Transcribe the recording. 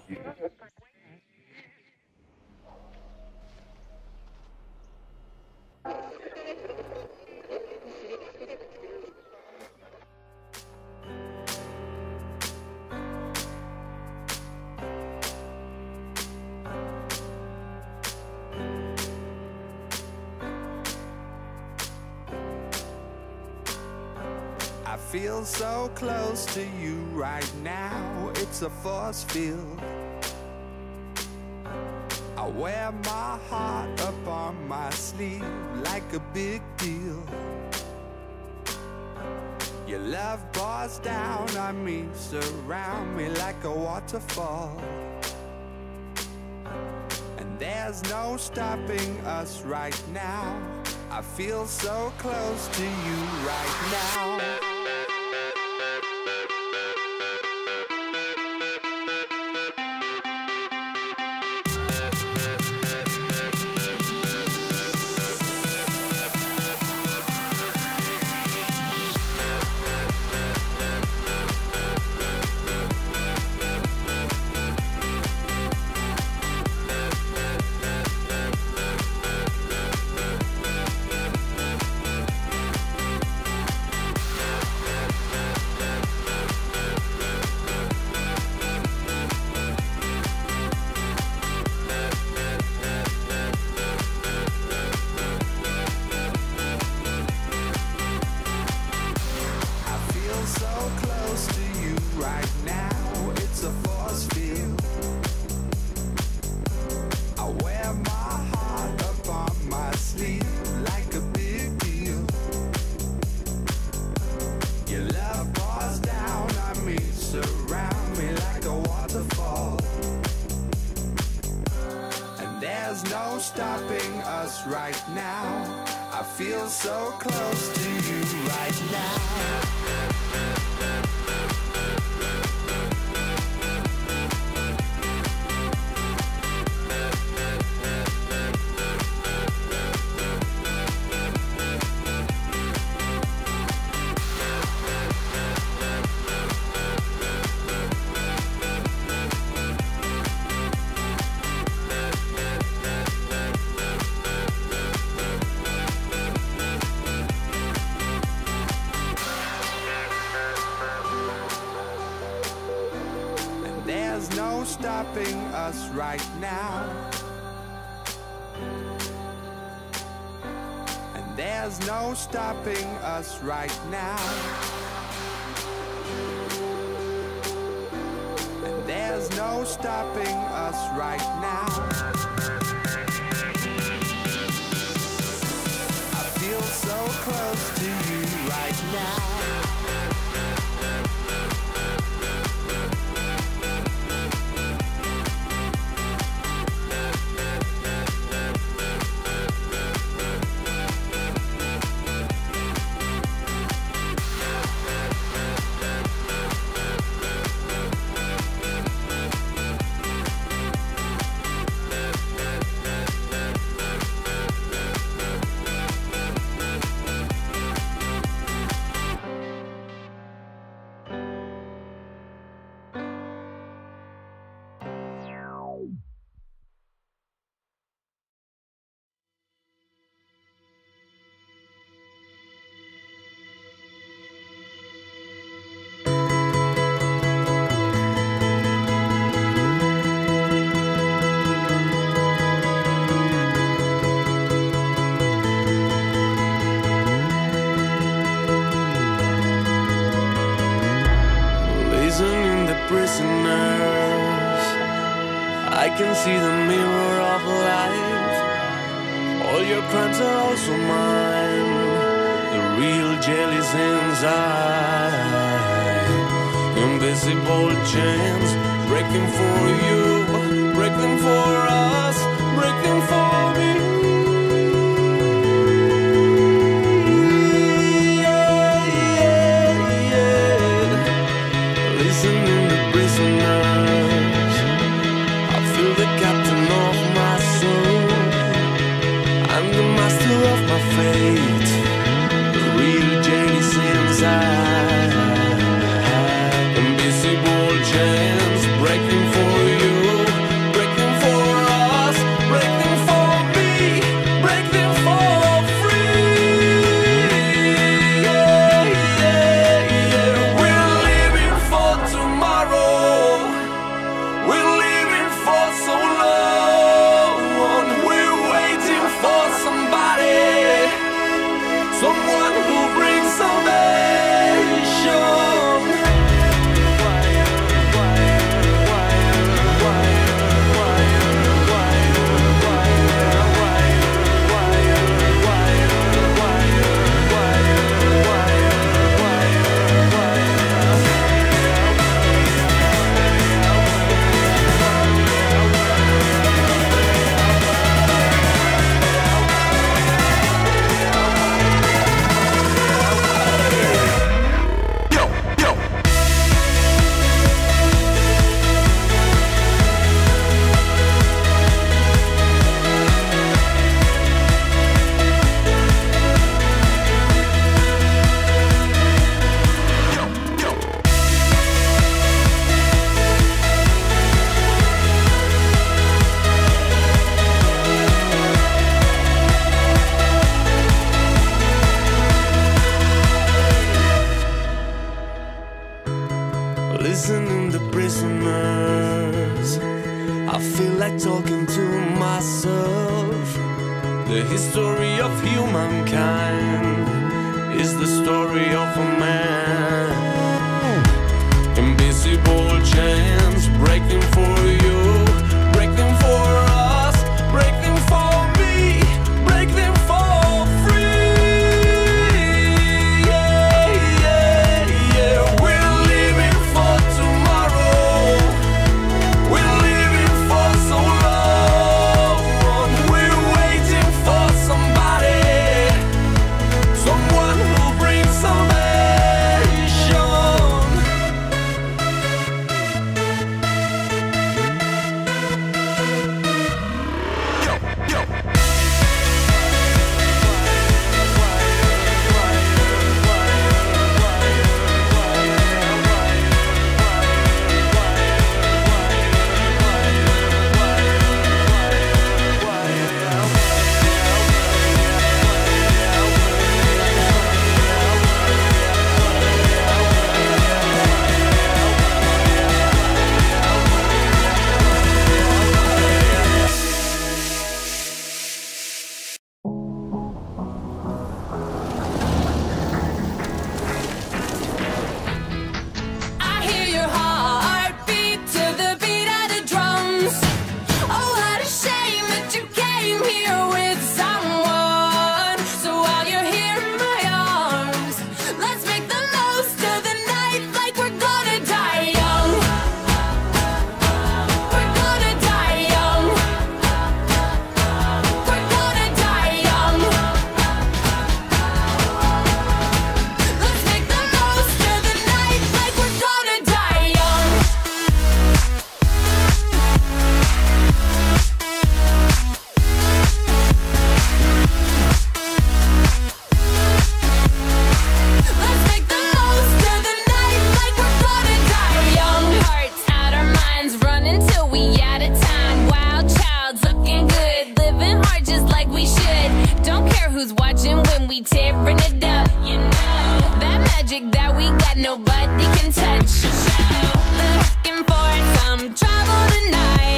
I feel so close to you right now, it's a force field. I wear my heart up on my sleeve like a big deal. Your love pours down on me, surround me like a waterfall. And there's no stopping us right now. I feel so close to you right now. Stopping us right now. I feel so close to you right now. There's no stopping us right now. And there's no stopping us right now. And there's no stopping us right now. I feel so close to you right now. Prisoners, I can see the mirror of life. All your crimes are also mine. The real jail is inside. Invisible chains breaking for you, breaking for us, breaking for me. Invisible chains breaking for you. listening to prisoners. I feel like talking to myself. The history of humankind is the story of a man. Invisible chains breaking for you, breaking for us, breaking for me, breaking for free. Yeah, yeah, yeah. We're living for tomorrow. We're living for so long. We're waiting for somebody, someone who brings salvation. Nobody can touch. Looking for some trouble tonight.